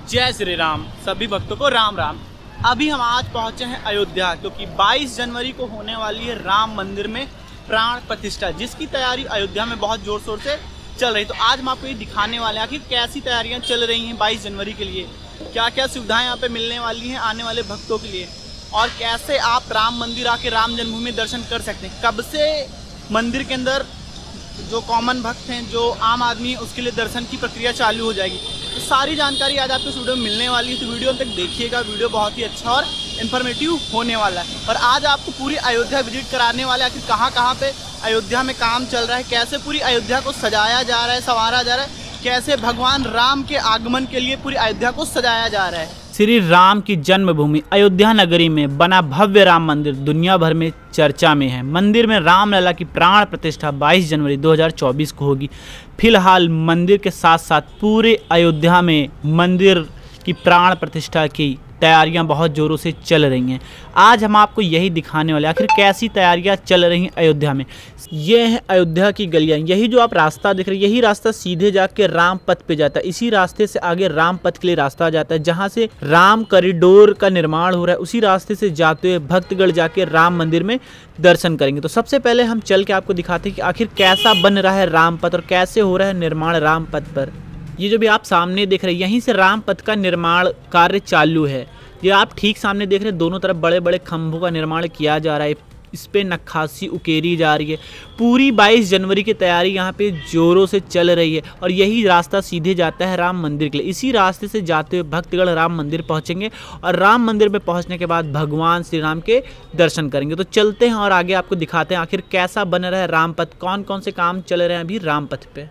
जय श्री राम। सभी भक्तों को राम राम। अभी हम आज पहुंचे हैं अयोध्या, क्योंकि 22 जनवरी को होने वाली है राम मंदिर में प्राण प्रतिष्ठा, जिसकी तैयारी अयोध्या में बहुत जोर शोर से चल रही। तो आज हम आपको ये दिखाने वाले हैं कि कैसी तैयारियां चल रही हैं 22 जनवरी के लिए, क्या क्या सुविधाएं यहाँ पे मिलने वाली हैं आने वाले भक्तों के लिए, और कैसे आप राम मंदिर आके राम जन्मभूमि दर्शन कर सकते हैं। कब से मंदिर के अंदर जो कॉमन भक्त हैं, जो आम आदमी है, उसके लिए दर्शन की प्रक्रिया चालू हो जाएगी। तो सारी जानकारी आज आपको इस वीडियो में मिलने वाली है, तो वीडियो तक देखिएगा। वीडियो बहुत ही अच्छा और इन्फॉर्मेटिव होने वाला है। और आज आपको पूरी अयोध्या विजिट कराने वाला है कि कहाँ कहाँ पे अयोध्या में काम चल रहा है, कैसे पूरी अयोध्या को सजाया जा रहा है, संवारा जा रहा है, कैसे भगवान राम के आगमन के लिए पूरी अयोध्या को सजाया जा रहा है। श्री राम की जन्मभूमि अयोध्या नगरी में बना भव्य राम मंदिर दुनिया भर में चर्चा में है। मंदिर में रामलला की प्राण प्रतिष्ठा 22 जनवरी 2024 को होगी। फिलहाल मंदिर के साथ साथ पूरे अयोध्या में मंदिर की प्राण प्रतिष्ठा की तैयारियां बहुत ज़ोरों से चल रही हैं। आज हम आपको यही दिखाने वाले आखिर कैसी तैयारियां चल रही हैं अयोध्या में। ये है अयोध्या की गलियां। यही जो आप रास्ता देख रहे हैं, यही रास्ता सीधे जाके राम पथ पे जाता है। इसी रास्ते से आगे राम पथ के लिए रास्ता जाता है, जहां से राम कॉरिडोर का निर्माण हो रहा है। उसी रास्ते से जाते हुए भक्तगण जाके राम मंदिर में दर्शन करेंगे। तो सबसे पहले हम चल के आपको दिखाते हैं कि आखिर कैसा बन रहा है राम पथ और कैसे हो रहा है निर्माण राम पथ पर। ये जो भी आप सामने देख रहे हैं, यहीं से राम पथ का निर्माण कार्य चालू है। ये आप ठीक सामने देख रहे हैं, दोनों तरफ बड़े बड़े खंभों का निर्माण किया जा रहा है। इस पे नक्काशी उकेरी जा रही है। पूरी 22 जनवरी की तैयारी यहाँ पे जोरों से चल रही है। और यही रास्ता सीधे जाता है राम मंदिर के लिए। इसी रास्ते से जाते हुए भक्तगण राम मंदिर पहुँचेंगे और राम मंदिर में पहुँचने के बाद भगवान श्री राम के दर्शन करेंगे। तो चलते हैं और आगे आपको दिखाते हैं आखिर कैसा बन रहा है राम पथ, कौन कौन से काम चल रहे हैं अभी राम पथ पे।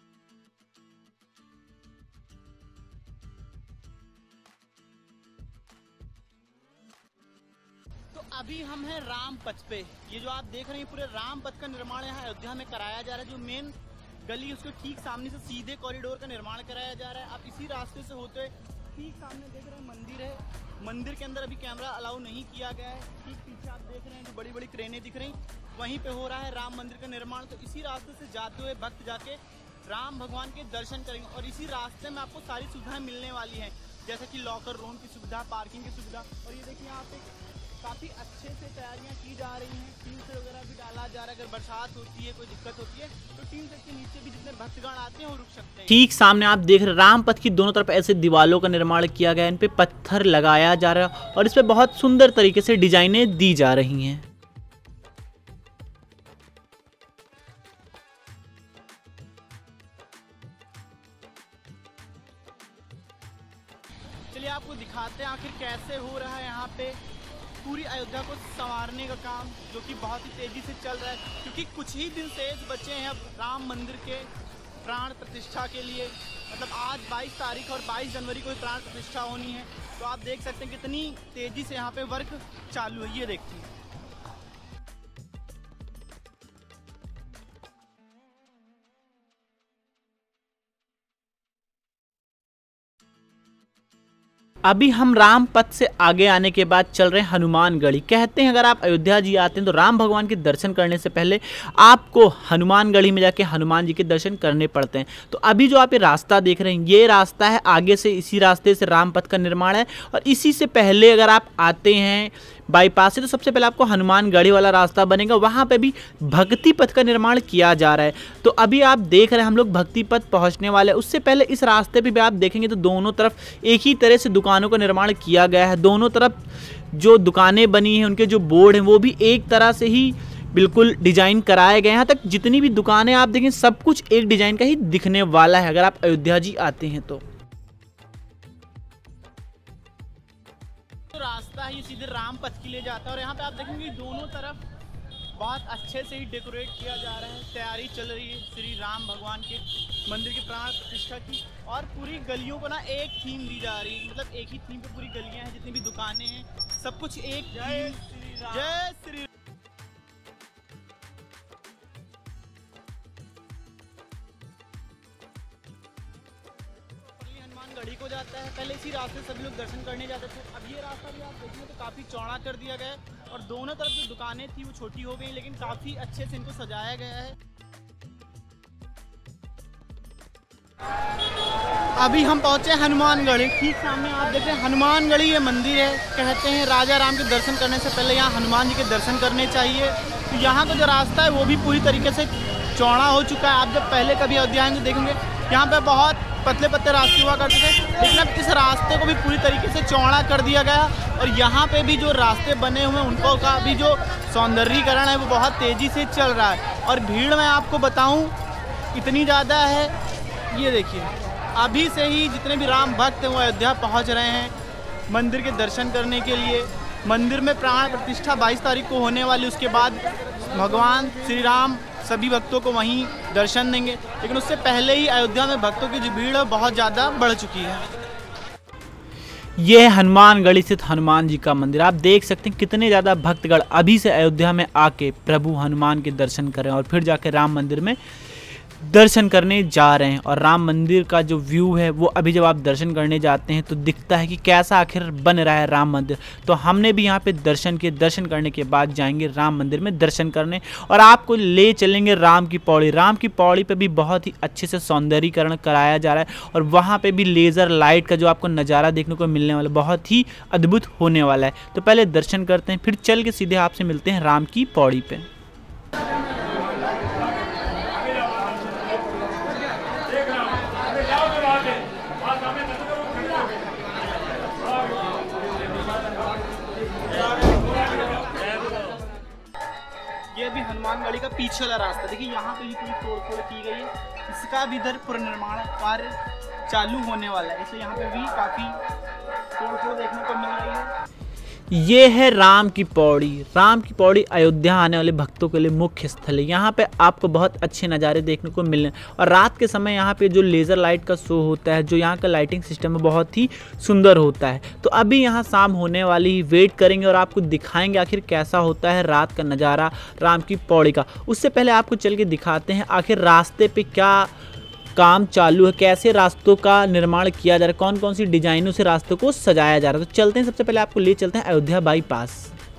अभी हम हैं राम पथ पे। ये जो आप देख रहे हैं पूरे राम पथ का निर्माण यहाँ अयोध्या में कराया जा रहा है। जो मेन गली उसके ठीक सामने से सीधे कॉरिडोर का निर्माण कराया जा रहा है। आप इसी रास्ते से होते ठीक सामने देख रहे हैं मंदिर है। मंदिर के अंदर अभी कैमरा अलाउ नहीं किया गया है। ठीक पीछे आप देख रहे हैं जो बड़ी बड़ी क्रेनें दिख रही, वहीं पे हो रहा है राम मंदिर का निर्माण। तो इसी रास्ते से जाते हुए भक्त जाके राम भगवान के दर्शन करेंगे। और इसी रास्ते में आपको सारी सुविधाएं मिलने वाली हैं, जैसे कि लॉकर रूम की सुविधा, पार्किंग की सुविधा। और ये देखिए यहाँ पे काफ़ी अच्छे से तैयारियां की जा रही हैं। टीन से वगैरह भी डाला जा रहा है। अगर बरसात होती है, कोई दिक्कत होती है, तो टीन से के नीचे भी जितने भक्तगण आते हैं वो रुक सकते हैं। ठीक सामने आप देख रहे हैं राम पथ की दोनों तरफ ऐसे दीवालों का निर्माण किया गया है। इन पे पत्थर लगाया जा रहा है और इस पे बहुत सुंदर तरीके से डिजाइनें दी जा रही हैं। चलिए आपको दिखाते हैं आखिर कैसे हो रहा है यहाँ पे पूरी अयोध्या को संवारने का काम, जो कि बहुत ही तेजी से चल रहा है। क्योंकि कुछ ही दिन शेष बचे हैं अब राम मंदिर के प्राण प्रतिष्ठा के लिए। मतलब आज 22 तारीख और 22 जनवरी को प्राण प्रतिष्ठा होनी है। तो आप देख सकते हैं कितनी तेजी से यहाँ पे वर्क चालू है। ये देखते हैं। अभी हम राम पथ से आगे आने के बाद चल रहे हैं हनुमानगढ़ी। कहते हैं अगर आप अयोध्या जी आते हैं तो राम भगवान के दर्शन करने से पहले आपको हनुमानगढ़ी में जाके हनुमान जी के दर्शन करने पड़ते हैं। तो अभी जो आप ये रास्ता देख रहे हैं, ये रास्ता है, आगे से इसी रास्ते से राम पथ का निर्माण है। और इसी से पहले अगर आप आते हैं बाईपास से, तो सबसे पहले आपको हनुमानगढ़ी वाला रास्ता बनेगा। वहाँ पे भी भक्ति पथ का निर्माण किया जा रहा है। तो अभी आप देख रहे हैं हम लोग भक्ति पथ पहुँचने वाले हैं। उससे पहले इस रास्ते पे भी आप देखेंगे तो दोनों तरफ एक ही तरह से दुकानों का निर्माण किया गया है। दोनों तरफ जो दुकानें बनी हैं, उनके जो बोर्ड हैं, वो भी एक तरह से ही बिल्कुल डिजाइन कराए गए हैं। यहाँ तक जितनी भी दुकानें आप देखें, सब कुछ एक डिजाइन का ही दिखने वाला है अगर आप अयोध्या जी आते हैं तो। रास्ता ही सीधे राम पथ के लिए जाता है। और यहाँ पे आप देखेंगे दोनों तरफ बहुत अच्छे से ही डेकोरेट किया जा रहा है। तैयारी चल रही है श्री राम भगवान के मंदिर की प्राण प्रतिष्ठा की। और पूरी गलियों को ना एक थीम दी जा रही है। मतलब एक ही थीम पे पूरी गलियां हैं, जितनी भी दुकानें हैं, सब कुछ एक। जय श्री राम, जय श्री। हनुमानगढ़ी को जाता है। पहले इसी रास्ते से सभी लोग दर्शन करने जाते थे। अब ये रास्ता भी आप देखेंगे तो काफ़ी चौड़ा कर दिया गया है। और दोनों तरफ जो दुकानें थी वो छोटी हो गई, लेकिन काफ़ी अच्छे से इनको सजाया गया है। अभी हम पहुंचे हनुमानगढ़ी। ठीक सामने आप देख रहे हैं हनुमानगढ़ी ये मंदिर है। कहते हैं राजा राम के दर्शन करने से पहले यहाँ हनुमान जी के दर्शन करने चाहिए। तो यहाँ का जो रास्ता है वो भी पूरी तरीके से चौड़ा हो चुका है। आप जब पहले कभी अयोध्या आएंगे देखेंगे यहाँ पे बहुत पतले पतले रास्ते हुआ करते थे, लेकिन अब इस रास्ते को भी पूरी तरीके से चौड़ा कर दिया गया। और यहाँ पे भी जो रास्ते बने हुए हैं उनको का भी जो सौंदर्यीकरण है वो बहुत तेज़ी से चल रहा है। और भीड़ मैं आपको बताऊँ इतनी ज़्यादा है, ये देखिए अभी से ही जितने भी राम भक्त हैं वो अयोध्या पहुँच रहे हैं मंदिर के दर्शन करने के लिए। मंदिर में प्राण प्रतिष्ठा 22 तारीख को होने वाली, उसके बाद भगवान श्री राम सभी भक्तों को वहीं दर्शन देंगे। लेकिन उससे पहले ही अयोध्या में भक्तों की जो भीड़ है बहुत ज़्यादा बढ़ चुकी है। ये है हनुमानगढ़ी स्थित हनुमान जी का मंदिर। आप देख सकते हैं कितने ज़्यादा भक्तगण अभी से अयोध्या में आके प्रभु हनुमान के दर्शन कर रहे हैं और फिर जाके राम मंदिर में दर्शन करने जा रहे हैं। और राम मंदिर का जो व्यू है वो अभी जब आप दर्शन करने जाते हैं तो दिखता है कि कैसा आखिर बन रहा है राम मंदिर। तो हमने भी यहाँ पे दर्शन किए। दर्शन करने के बाद जाएंगे राम मंदिर में दर्शन करने और आपको ले चलेंगे राम की पौड़ी। राम की पौड़ी पे भी बहुत ही अच्छे से सौंदर्यीकरण कराया जा रहा है और वहाँ पे भी लेज़र लाइट का जो आपको नज़ारा देखने को मिलने वाला बहुत ही अद्भुत होने वाला है। तो पहले दर्शन करते हैं, फिर चल के सीधे आपसे मिलते हैं राम की पौड़ी पर। ये भी हनुमानगढ़ी का पीछे वाला रास्ता देखिए, यहाँ पे भी पूरी तोड़-फोड़ की गई है। इसका भी इधर पुनर्निर्माण कार्य चालू होने वाला है, इसलिए यहाँ पे भी काफ़ी तोड़-फोड़ देखने को मिल रही है। ये है राम की पौड़ी। राम की पौड़ी अयोध्या आने वाले भक्तों के लिए मुख्य स्थल है। यहाँ पे आपको बहुत अच्छे नज़ारे देखने को मिलने और रात के समय यहाँ पे जो लेज़र लाइट का शो होता है, जो यहाँ का लाइटिंग सिस्टम है बहुत ही सुंदर होता है। तो अभी यहाँ शाम होने वाली, वेट करेंगे और आपको दिखाएंगे आखिर कैसा होता है रात का नज़ारा राम की पौड़ी का। उससे पहले आपको चल के दिखाते हैं आखिर रास्ते पे क्या काम चालू है, कैसे रास्तों का निर्माण किया जा रहा है, कौन कौन सी डिजाइनों से रास्तों को सजाया जा रहा है। तो चलते हैं, सबसे पहले आपको ले चलते हैं अयोध्या बाईपास।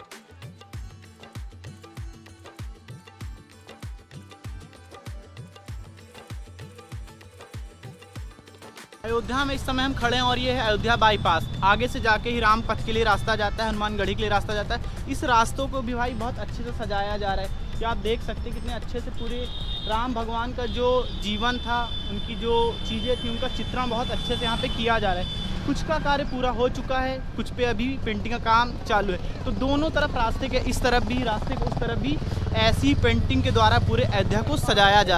अयोध्या में इस समय हम खड़े हैं और ये है अयोध्या बाईपास। आगे से जाके ही राम पथ के लिए रास्ता जाता है, हनुमानगढ़ी के लिए रास्ता जाता है। इस रास्तों को भी भाई बहुत अच्छे से सजाया जा रहा है कि आप देख सकते हैं कितने अच्छे से पूरे राम भगवान का जो जीवन था, उनकी जो चीज़ें थी, उनका चित्रण बहुत अच्छे से यहाँ पे किया जा रहा है। कुछ का कार्य पूरा हो चुका है, कुछ पे अभी पेंटिंग का काम चालू है। तो दोनों तरफ रास्ते के इस तरफ भी, रास्ते के उस तरफ भी ऐसी पेंटिंग के द्वारा पूरे अयोध्या को सजाया जा रहा है।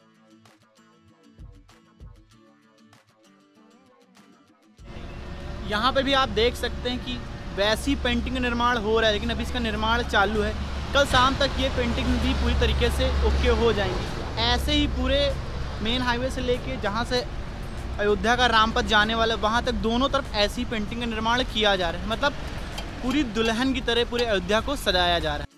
यहाँ पे भी आप देख सकते हैं कि वैसी पेंटिंग का निर्माण हो रहा है, लेकिन अभी इसका निर्माण चालू है। कल शाम तक ये पेंटिंग भी पूरी तरीके से ओके हो जाएंगी। ऐसे ही पूरे मेन हाईवे से लेके जहाँ से अयोध्या का रामपथ जाने वाला है वहाँ तक दोनों तरफ ऐसी पेंटिंग का निर्माण किया जा रहा है। मतलब पूरी दुल्हन की तरह पूरे अयोध्या को सजाया जा रहा है।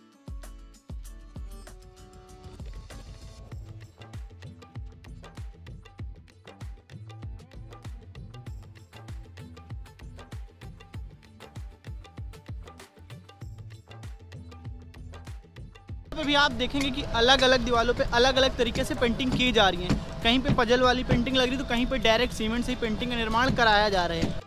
पे भी आप देखेंगे कि अलग अलग दीवारों पे अलग अलग तरीके से पेंटिंग की जा रही है। कहीं पे पजल वाली पेंटिंग लग रही है तो कहीं पे डायरेक्ट सीमेंट से ही पेंटिंग का निर्माण कराया जा रहा है।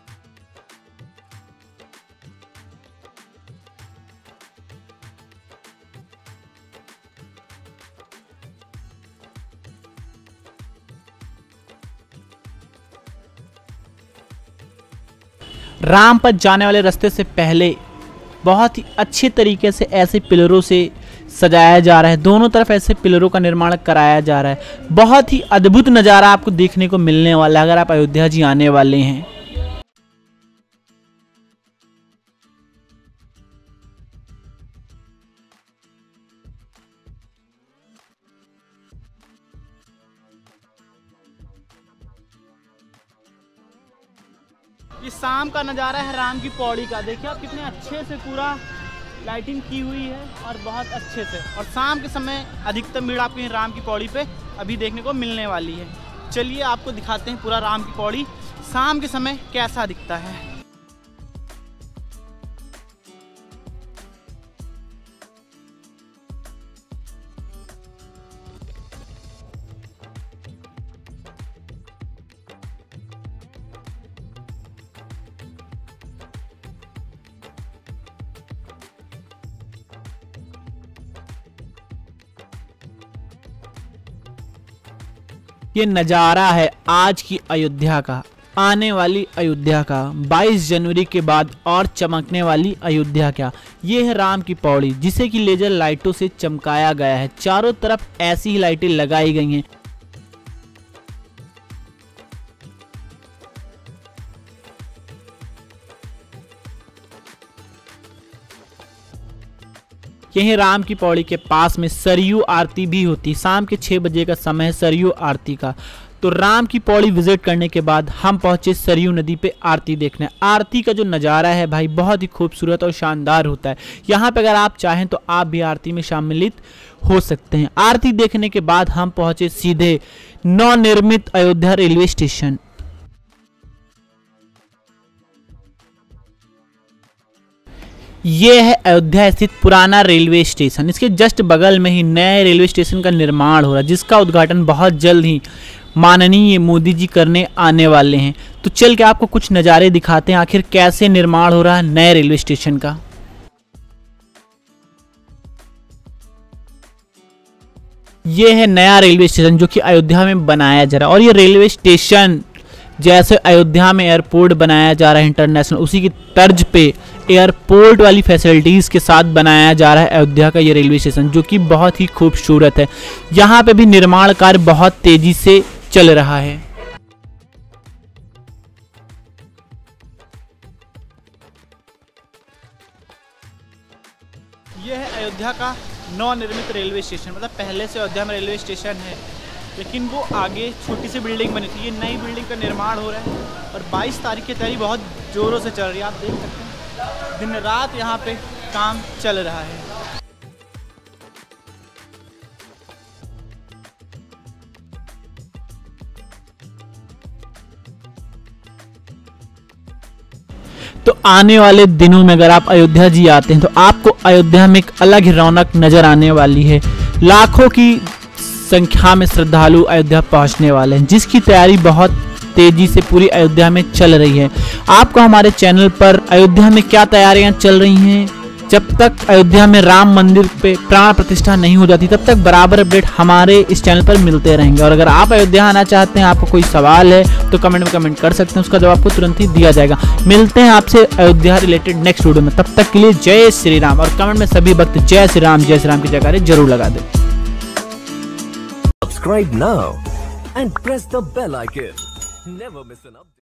रामपथ जाने वाले रास्ते से पहले बहुत ही अच्छे तरीके से ऐसे पिलरों से सजाया जा रहा है। दोनों तरफ ऐसे पिलरों का निर्माण कराया जा रहा है। बहुत ही अद्भुत नज़ारा आपको देखने को मिलने वाला है अगर आप अयोध्या जी आने वाले हैं। ये शाम का नज़ारा है राम की पौड़ी का। देखिए आप कितने अच्छे से पूरा लाइटिंग की हुई है और बहुत अच्छे से। और शाम के समय अधिकतम भीड़ आपको राम की पौड़ी पे अभी देखने को मिलने वाली है। चलिए आपको दिखाते हैं पूरा राम की पौड़ी शाम के समय कैसा दिखता है। ये नज़ारा है आज की अयोध्या का, आने वाली अयोध्या का, 22 जनवरी के बाद और चमकने वाली अयोध्या का। ये है राम की पौड़ी, जिसे कि लेजर लाइटों से चमकाया गया है। चारों तरफ ऐसी ही लाइटें लगाई गई हैं। यहीं राम की पौड़ी के पास में सरयू आरती भी होती है। शाम के 6 बजे का समय है सरयू आरती का। तो राम की पौड़ी विजिट करने के बाद हम पहुंचे सरयू नदी पे आरती देखने। आरती का जो नज़ारा है भाई बहुत ही खूबसूरत और शानदार होता है। यहाँ पे अगर आप चाहें तो आप भी आरती में सम्मिलित हो सकते हैं। आरती देखने के बाद हम पहुंचे सीधे नवनिर्मित अयोध्या रेलवे स्टेशन। ये है अयोध्या स्थित पुराना रेलवे स्टेशन। इसके जस्ट बगल में ही नए रेलवे स्टेशन का निर्माण हो रहा है, जिसका उद्घाटन बहुत जल्द ही माननीय मोदी जी करने आने वाले हैं। तो चल के आपको कुछ नज़ारे दिखाते हैं आखिर कैसे निर्माण हो रहा है नए रेलवे स्टेशन का। ये है नया रेलवे स्टेशन जो कि अयोध्या में बनाया जा रहा है। और ये रेलवे स्टेशन जैसे अयोध्या में एयरपोर्ट बनाया जा रहा है इंटरनेशनल, उसी की तर्ज पे एयरपोर्ट वाली फैसिलिटीज़ के साथ बनाया जा रहा है अयोध्या का ये रेलवे स्टेशन, जो कि बहुत ही खूबसूरत है। यहाँ पे भी निर्माण कार्य बहुत तेज़ी से चल रहा है। यह है अयोध्या का नवनिर्मित रेलवे स्टेशन। मतलब पहले से अयोध्या में रेलवे स्टेशन है, लेकिन वो आगे छोटी सी बिल्डिंग बनी थी। ये नई बिल्डिंग का निर्माण हो रहा है और 22 तारीख की तैयारी बहुत ज़ोरों से चल रही है। आप देख सकते हैं दिन रात यहाँ पे काम चल रहा है। तो आने वाले दिनों में अगर आप अयोध्या जी आते हैं तो आपको अयोध्या में एक अलग ही रौनक नजर आने वाली है। लाखों की संख्या में श्रद्धालु अयोध्या पहुंचने वाले हैं, जिसकी तैयारी बहुत तेजी से पूरी अयोध्या में चल रही है। आपको हमारे चैनल पर अयोध्या में क्या तैयारियां चल रही हैं, जब तक अयोध्या में राम मंदिर पे प्राण प्रतिष्ठा नहीं हो जाती तब तक बराबर अपडेट हमारे इस चैनल पर मिलते रहेंगे। और अगर आप अयोध्या आना चाहते हैं, आपको कोई सवाल है तो कमेंट में कमेंट कर सकते हैं, उसका जवाब आपको तुरंत ही दिया जाएगा। मिलते हैं आपसे अयोध्या रिलेटेड नेक्स्ट वीडियो में। तब तक के लिए जय श्री राम। और कमेंट में सभी भक्त जय श्री राम की जयकारे जरूर लगा दें। Subscribe now and press the bell icon. Never miss an update.